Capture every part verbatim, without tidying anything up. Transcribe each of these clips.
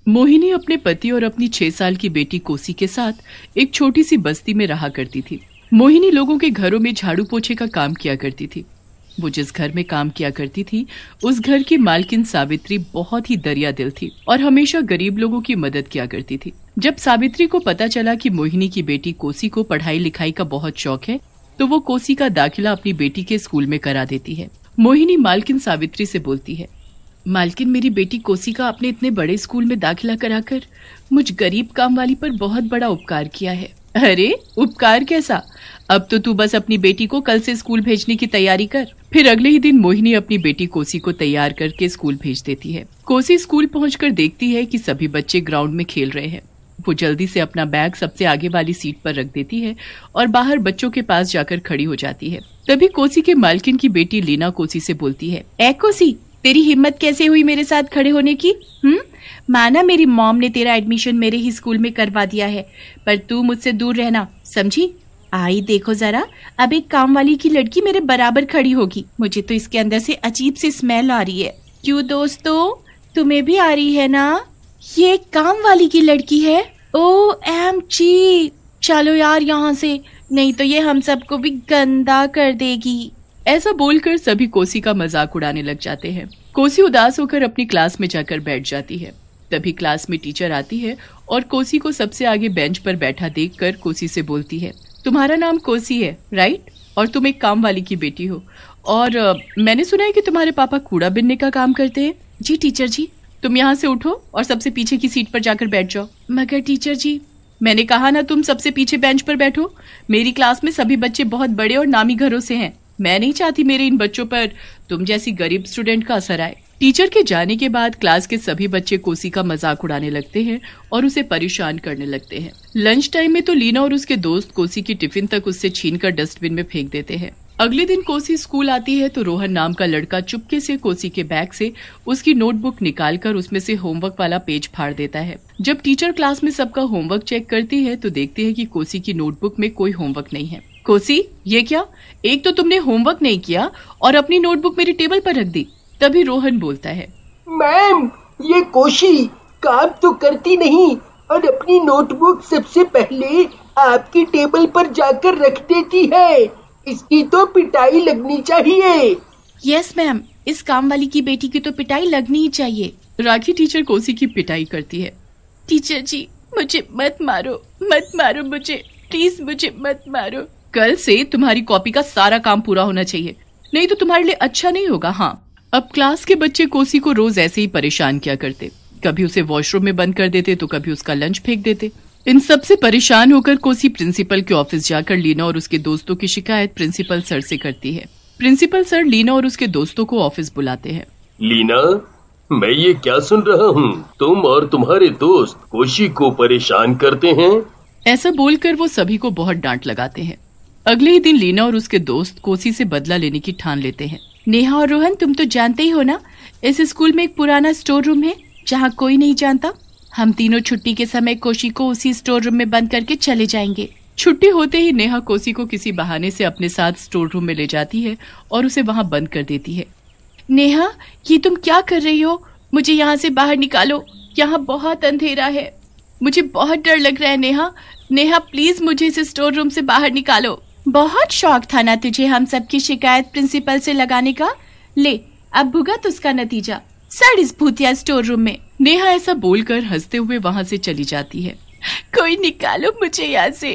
मोहिनी अपने पति और अपनी छह साल की बेटी कोसी के साथ एक छोटी सी बस्ती में रहा करती थी। मोहिनी लोगों के घरों में झाड़ू पोछे का काम किया करती थी। वो जिस घर में काम किया करती थी उस घर की मालकिन सावित्री बहुत ही दरिया दिल थी और हमेशा गरीब लोगों की मदद किया करती थी। जब सावित्री को पता चला कि मोहिनी की बेटी कोसी को पढ़ाई लिखाई का बहुत शौक है तो वो कोसी का दाखिला अपनी बेटी के स्कूल में करा देती है। मोहिनी मालकिन सावित्री से बोलती है, मालकिन मेरी बेटी कोसी का अपने इतने बड़े स्कूल में दाखिला कराकर मुझ गरीब काम वाली पर बहुत बड़ा उपकार किया है। अरे उपकार कैसा, अब तो तू बस अपनी बेटी को कल से स्कूल भेजने की तैयारी कर। फिर अगले ही दिन मोहिनी अपनी बेटी कोसी को तैयार करके स्कूल भेज देती है। कोसी स्कूल पहुंचकर देखती है कि सभी बच्चे ग्राउंड में खेल रहे हैं। वो जल्दी से अपना बैग सबसे आगे वाली सीट पर रख देती है और बाहर बच्चों के पास जाकर खड़ी हो जाती है। तभी कोसी के मालकिन की बेटी लीना कोसी से बोलती है, ए कोसी, तेरी हिम्मत कैसे हुई मेरे साथ खड़े होने की? हम्म माना मेरी मॉम ने तेरा एडमिशन मेरे ही स्कूल में करवा दिया है, पर तू मुझसे दूर रहना, समझी? आई देखो जरा, अब एक काम वाली की लड़की मेरे बराबर खड़ी होगी। मुझे तो इसके अंदर से अजीब सी स्मेल आ रही है। क्यों दोस्तों, तुम्हें भी आ रही है ना? ये काम वाली की लड़की है। ओ एम जी, चलो यार यहाँ से, नहीं तो ये हम सबको भी गंदा कर देगी। ऐसा बोलकर सभी कोसी का मजाक उड़ाने लग जाते हैं। कोसी उदास होकर अपनी क्लास में जाकर बैठ जाती है। तभी क्लास में टीचर आती है और कोसी को सबसे आगे बेंच पर बैठा देखकर कोसी से बोलती है, तुम्हारा नाम कोसी है राइट? और तुम एक काम वाली की बेटी हो और आ, मैंने सुना है कि तुम्हारे पापा कूड़ा बिनने का काम करते हैं। जी टीचर जी। तुम यहाँ से उठो और सबसे पीछे की सीट पर जाकर बैठ जाओ। मगर टीचर जी, मैंने कहा ना तुम सबसे पीछे बेंच पर बैठो। मेरी क्लास में सभी बच्चे बहुत बड़े और नामी घरों से हैं। मैं नहीं चाहती मेरे इन बच्चों पर तुम जैसी गरीब स्टूडेंट का असर आए। टीचर के जाने के बाद क्लास के सभी बच्चे कोसी का मजाक उड़ाने लगते हैं और उसे परेशान करने लगते हैं। लंच टाइम में तो लीना और उसके दोस्त कोसी की टिफिन तक उससे छीनकर डस्टबिन में फेंक देते हैं। अगले दिन कोसी स्कूल आती है तो रोहन नाम का लड़का चुपके से कोसी के बैग से उसकी नोटबुक निकालकर उसमें से होमवर्क वाला पेज फाड़ देता है। जब टीचर क्लास में सबका होमवर्क चेक करती है तो देखती है कि कोसी की नोटबुक में कोई होमवर्क नहीं है। कोसी, ये क्या? एक तो तुमने होमवर्क नहीं किया और अपनी नोटबुक मेरी टेबल पर रख दी। तभी रोहन बोलता है, मैम, ये कोसी काम तो करती नहीं और अपनी नोटबुक सबसे पहले आपकी टेबल पर जाकर रख देती है। इसकी तो पिटाई लगनी चाहिए। यस मैम, इस काम वाली की बेटी की तो पिटाई लगनी ही चाहिए। राखी टीचर कोसी की पिटाई करती है। टीचर जी, मुझे मत मारो, मत मारो मुझे, प्लीज मुझे मत मारो। कल से तुम्हारी कॉपी का सारा काम पूरा होना चाहिए, नहीं तो तुम्हारे लिए अच्छा नहीं होगा। हाँ, अब क्लास के बच्चे कोसी को रोज ऐसे ही परेशान किया करते। कभी उसे वॉशरूम में बंद कर देते तो कभी उसका लंच फेंक देते। इन सब से परेशान होकर कोसी प्रिंसिपल के ऑफिस जाकर लीना और उसके दोस्तों की शिकायत प्रिंसिपल सर से करती है। प्रिंसिपल सर लीना और उसके दोस्तों को ऑफिस बुलाते हैं। लीना, मैं ये क्या सुन रहा हूँ, तुम और तुम्हारे दोस्त कोसी को परेशान करते हैं? ऐसा बोलकर वो सभी को बहुत डांट लगाते हैं। अगले ही दिन लीना और उसके दोस्त कोसी से बदला लेने की ठान लेते हैं। नेहा और रोहन, तुम तो जानते ही हो ना, इस स्कूल में एक पुराना स्टोर रूम है जहाँ कोई नहीं जानता। हम तीनों छुट्टी के समय कोसी को उसी स्टोर रूम में बंद करके चले जाएंगे। छुट्टी होते ही नेहा कोसी को किसी बहाने से अपने साथ स्टोर रूम में ले जाती है और उसे वहाँ बंद कर देती है। नेहा, ये तुम क्या कर रही हो? मुझे यहाँ से बाहर निकालो, यहाँ बहुत अंधेरा है, मुझे बहुत डर लग रहा है। नेहा नेहा प्लीज मुझे इस स्टोर रूम से बाहर निकालो। बहुत शौक था ना तुझे हम सबकी शिकायत प्रिंसिपल से लगाने का, ले अब भुगत उसका नतीजा, सड़ इस भूतिया स्टोर रूम में। नेहा ऐसा बोलकर हंसते हुए वहाँ से चली जाती है। कोई निकालो मुझे यहाँ से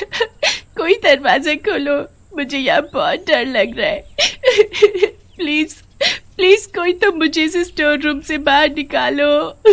कोई दरवाजा खोलो, मुझे यहाँ बहुत डर लग रहा है प्लीज प्लीज कोई तो मुझे इस स्टोर रूम से बाहर निकालो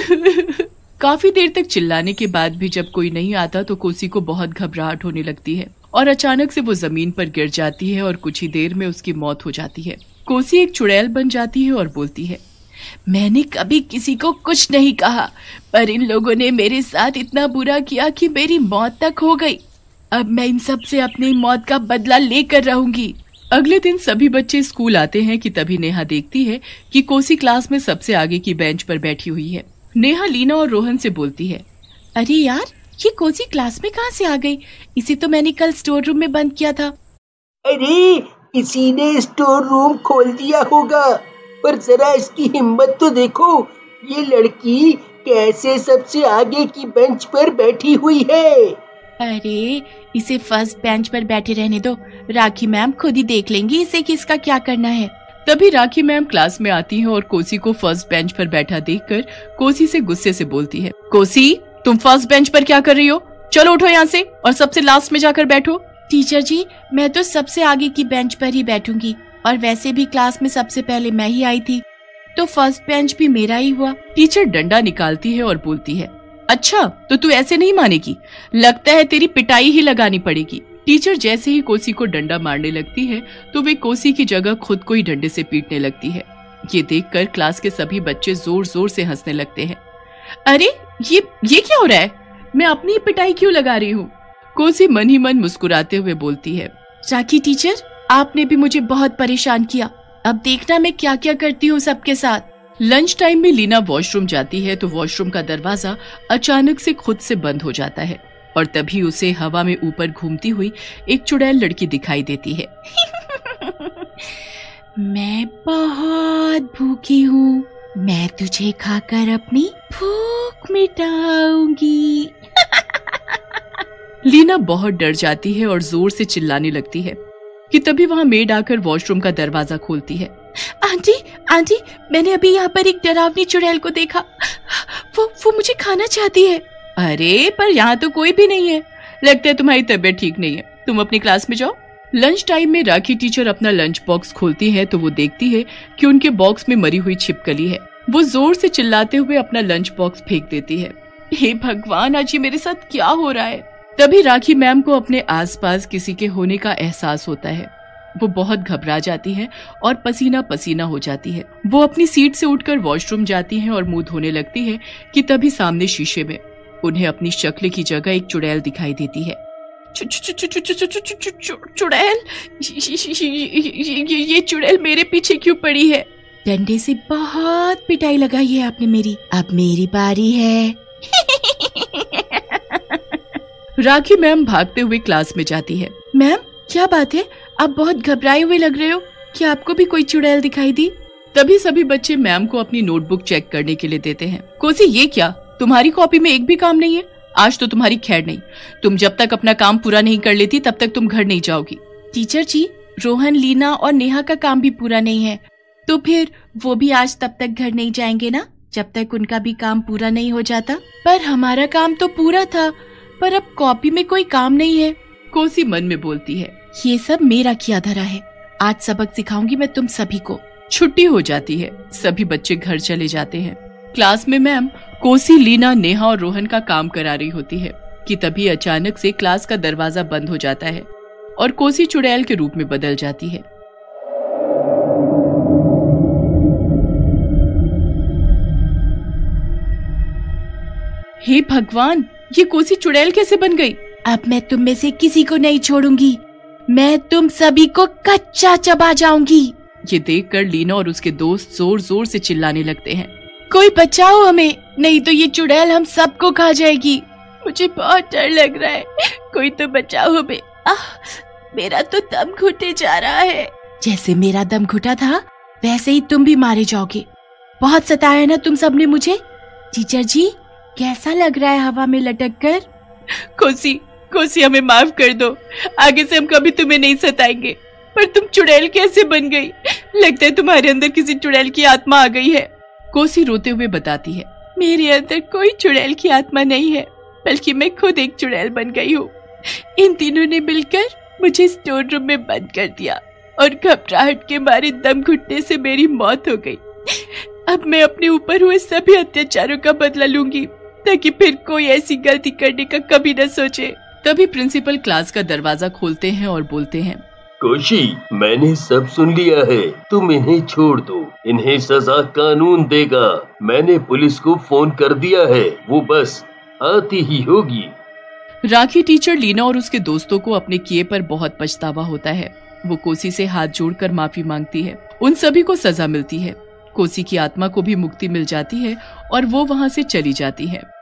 काफी देर तक चिल्लाने के बाद भी जब कोई नहीं आता तो कोसी को बहुत घबराहट होने लगती है और अचानक से वो जमीन पर गिर जाती है और कुछ ही देर में उसकी मौत हो जाती है। कोसी एक चुड़ैल बन जाती है और बोलती है, मैंने कभी किसी को कुछ नहीं कहा, पर इन लोगों ने मेरे साथ इतना बुरा किया कि मेरी मौत तक हो गई। अब मैं इन सब से अपनी मौत का बदला लेकर रहूंगी। अगले दिन सभी बच्चे स्कूल आते हैं कि तभी नेहा देखती है कि कोसी क्लास में सबसे आगे की बेंच पर बैठी हुई है। नेहा लीना और रोहन से बोलती है, अरे यार, ये कोसी क्लास में कहाँ से आ गई? इसे तो मैंने कल स्टोर रूम में बंद किया था। अरे इसी ने स्टोर रूम खोल दिया होगा, पर जरा इसकी हिम्मत तो देखो, ये लड़की कैसे सबसे आगे की बेंच पर बैठी हुई है। अरे इसे फर्स्ट बेंच पर बैठे रहने दो, राखी मैम खुद ही देख लेंगी इसे किसका क्या करना है। तभी राखी मैम क्लास में आती है और कोसी को फर्स्ट बेंच पर बैठा देखकर कोसी से गुस्से से बोलती है, कोसी तुम फर्स्ट बेंच पर क्या कर रही हो? चलो उठो यहाँ से और सबसे लास्ट में जाकर बैठो। टीचर जी मैं तो सबसे आगे की बेंच पर ही बैठूंगी, और वैसे भी क्लास में सबसे पहले मैं ही आई थी, तो फर्स्ट बेंच भी मेरा ही हुआ। टीचर डंडा निकालती है और बोलती है, अच्छा तो तू ऐसे नहीं मानेगी, लगता है तेरी पिटाई ही लगानी पड़ेगी। टीचर जैसे ही कोसी को डंडा मारने लगती है तो वे कोसी की जगह खुद को ही डंडे से पीटने लगती है। ये देखकर क्लास के सभी बच्चे जोर जोर से हंसने लगते हैं। अरे ये ये क्या हो रहा है? मैं अपनी पिटाई क्यों लगा रही हूँ? कोसी मन ही मन मुस्कुराते हुए बोलती है, राखी टीचर आपने भी मुझे बहुत परेशान किया, अब देखना मैं क्या क्या करती हूँ सबके साथ। लंच टाइम में लीना वॉशरूम जाती है तो वॉशरूम का दरवाजा अचानक से खुद से बंद हो जाता है और तभी उसे हवा में ऊपर घूमती हुई एक चुड़ैल लड़की दिखाई देती है। मैं बहुत भूखी हूँ, मैं तुझे खाकर अपनी भूख मिटाऊंगी। लीना बहुत डर जाती है और जोर से चिल्लाने लगती है कि तभी वहाँ मेड आकर वॉशरूम का दरवाजा खोलती है। आंटी आंटी मैंने अभी यहाँ पर एक डरावनी चुड़ैल को देखा, वो वो मुझे खाना चाहती है। अरे पर यहाँ तो कोई भी नहीं है, लगता है तुम्हारी तबीयत ठीक नहीं है, तुम अपनी क्लास में जाओ। लंच टाइम में राखी टीचर अपना लंच बॉक्स खोलती है तो वो देखती है कि उनके बॉक्स में मरी हुई छिपकली है। वो जोर से चिल्लाते हुए अपना लंच बॉक्स फेंक देती है। हे भगवान आज ये मेरे साथ क्या हो रहा है? तभी राखी मैम को अपने आसपास किसी के होने का एहसास होता है। वो बहुत घबरा जाती है और पसीना पसीना हो जाती है। वो अपनी सीट से उठकर वॉशरूम जाती है और मुंह धोने लगती है कि तभी सामने शीशे में उन्हें अपनी शक्ल की जगह एक चुड़ैल दिखाई देती है। चुड़ैल? ये चुड़ैल मेरे पीछे क्यों पड़ी है? डंडे से बहुत पिटाई लगाई है आपने मेरी, अब मेरी बारी है। राखी मैम भागते हुए क्लास में जाती है। मैम क्या बात है, आप बहुत घबराए हुए लग रहे हो, क्या आपको भी कोई चुड़ैल दिखाई दी? तभी सभी बच्चे मैम को अपनी नोटबुक चेक करने के लिए देते हैं। कोसी ये क्या, तुम्हारी कॉपी में एक भी काम नहीं है? आज तो तुम्हारी खैर नहीं, तुम जब तक अपना काम पूरा नहीं कर लेती तब तक तुम घर नहीं जाओगी। टीचर जी रोहन, लीना और नेहा का काम भी पूरा नहीं है, तो फिर वो भी आज तब तक घर नहीं जाएंगे ना जब तक उनका भी काम पूरा नहीं हो जाता। पर हमारा काम तो पूरा था, पर अब कॉपी में कोई काम नहीं है। कोसी मन में बोलती है, ये सब मेरा किया धरा है, आज सबक सिखाऊंगी मैं तुम सभी को। छुट्टी हो जाती है, सभी बच्चे घर चले जाते हैं। क्लास में मैम कोसी, लीना, नेहा और रोहन का काम करा रही होती है कि तभी अचानक से क्लास का दरवाजा बंद हो जाता है और कोसी चुड़ैल के रूप में बदल जाती है। हे भगवान, ये कोसी चुड़ैल कैसे बन गई? अब मैं तुम में से किसी को नहीं छोड़ूंगी, मैं तुम सभी को कच्चा चबा जाऊंगी। ये देखकर लीना और उसके दोस्त जोर जोर से चिल्लाने लगते हैं, कोई बचाओ हमें, नहीं तो ये चुड़ैल हम सबको खा जाएगी। मुझे बहुत डर लग रहा है, कोई तो बचाओ हमें। आह, मेरा तो दम घुटे जा रहा है। जैसे मेरा दम घुटा था वैसे ही तुम भी मारे जाओगे। बहुत सताया ना तुम सबने मुझे। टीचर जी कैसा लग रहा है हवा में लटक कर? कोसी कोसी हमें माफ कर दो, आगे से हम कभी तुम्हें नहीं सताएंगे। पर तुम चुड़ैल कैसे बन गई? लगता है तुम्हारे अंदर किसी चुड़ैल की आत्मा आ गई है। कोसी रोते हुए बताती है, मेरे अंदर कोई चुड़ैल की आत्मा नहीं है, बल्कि मैं खुद एक चुड़ैल बन गई हूँ। इन तीनों ने मिलकर मुझे स्टोर रूम में बंद कर दिया और घबराहट के मारे दम घुटने से मेरी मौत हो गई। अब मैं अपने ऊपर हुए सभी अत्याचारों का बदला लूंगी, ताकि फिर कोई ऐसी गलती करने का कभी न सोचे। तभी प्रिंसिपल क्लास का दरवाजा खोलते हैं और बोलते हैं, कोशी, मैंने सब सुन लिया है, तुम इन्हें छोड़ दो, इन्हें सजा कानून देगा। मैंने पुलिस को फोन कर दिया है, वो बस आती ही होगी। राखी टीचर लीना और उसके दोस्तों को अपने किए पर बहुत पछतावा होता है। वो कोसी से हाथ जोड़कर माफी मांगती है। उन सभी को सजा मिलती है। कोसी की आत्मा को भी मुक्ति मिल जाती है और वो वहाँ से चली जाती है।